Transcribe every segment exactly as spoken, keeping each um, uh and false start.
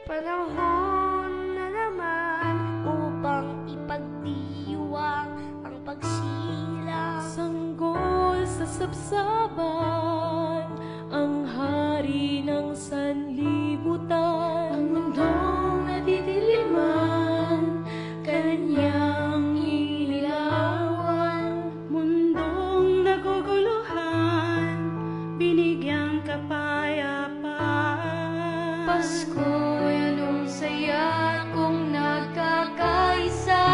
Panahon na naman upang ipagdiwang ang pagsilang. Sanggol sa sabsaban, ang hari ng sanlibutan. Ang mundong nadidiliman, kanyang inilawan. Mundong naguguluhan, binigyang kapayapaan. Pasko'y anong saya kung nagkakaisa.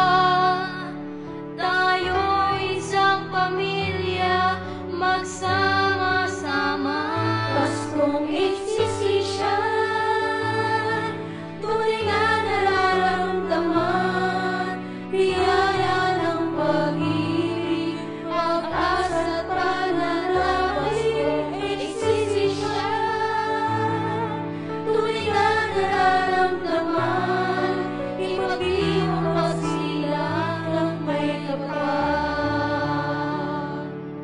Tayo'y isang pamilya, magsama-sama. Paskong HCCSian, tunay na nararamdaman. Biyaya ng pag-ibig, pag-asa at panalangin. HCCSian, tunay na nararamdaman. Ipag-ibig ang pagsilang ng may kapal.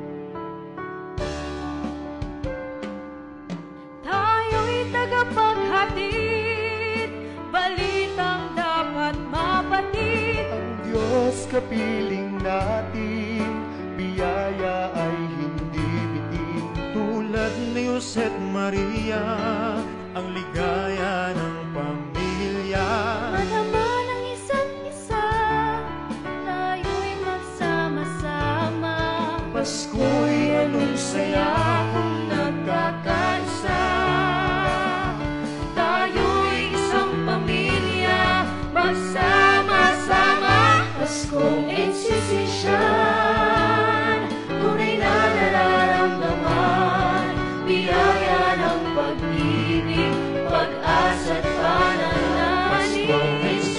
Tayo'y tagapaghatid, balitang dapat mapatid. Ang Diyos kapiling natin, biyaya ay hindi bitin. Tulad ni Jose at Maria, ang ligaya ng pamilya. Madama ng isa't isa, tayo'y magsama-sama. Pasko'y anong saya kung nagkakaisa. Tayo'y isang pamilya, magsama-sama. Paskong HCCSian, tunay na nararamdaman. Biyaya ng pag-ibig, pag-asa at panalangin. Paskong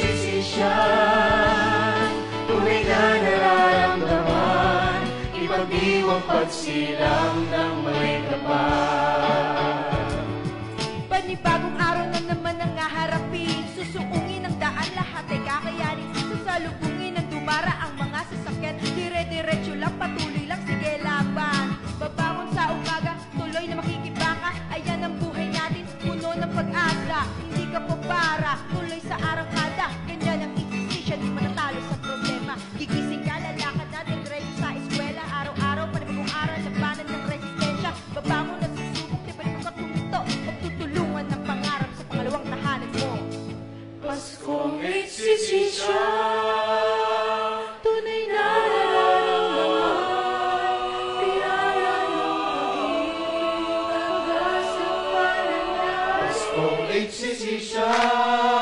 HCCSian, tunay na nararamdaman. Ipagdiwang pagsilang ng may kapal. Panibagong araw na naman ang haharapin. Susuungin ang daan, lahat ay kakayanin. Sasalubungin ng dumara ang mga sasakyan. Dire-diretso lang, patuloy lang, sige laban. Babangon sa umaga, tuloy na makikibaka. Ayan ang buhay natin, puno ng pag-asa. Hindi ka pabara, tuloy sa arangkada. Ganyan ang HCCSian, di manatalo sa problema. Gigising ka, lalakad natin, diretso sa eskwela. Araw-araw, panibagong araw, labanan ng resistensya. Babangon at susubok, di balik mo katuto. Magtutulungan ng pangarap sa pangalawang tahanan mo. Paskong HCCSian, tunay na nararamdaman. Biyaya ng pag-ibig, pag-asa at panalangin. Paskong HCCSian,